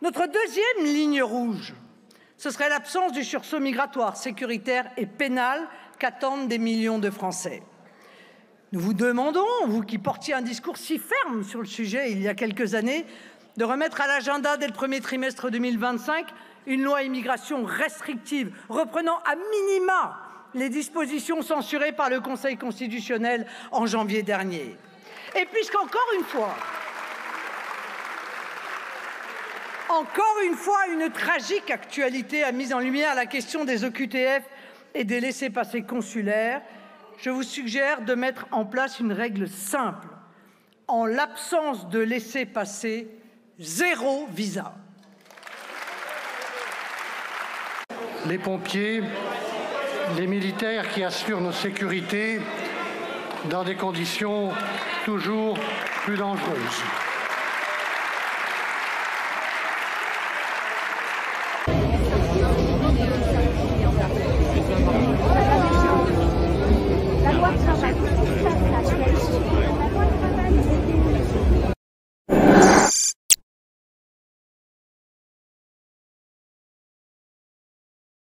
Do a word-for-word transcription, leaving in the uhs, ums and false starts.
Notre deuxième ligne rouge, ce serait l'absence du sursaut migratoire, sécuritaire et pénal qu'attendent des millions de Français. Nous vous demandons, vous qui portiez un discours si ferme sur le sujet il y a quelques années, de remettre à l'agenda dès le premier trimestre deux mille vingt-cinq une loi immigration restrictive, reprenant à minima les dispositions censurées par le Conseil constitutionnel en janvier dernier. Et puisqu'encore une fois, encore une fois, une tragique actualité a mis en lumière la question des O Q T F et des laissez-passer consulaires, je vous suggère de mettre en place une règle simple. En l'absence de laissez-passer, zéro visa. Les pompiers, les militaires qui assurent nos sécurités dans des conditions toujours plus dangereuses.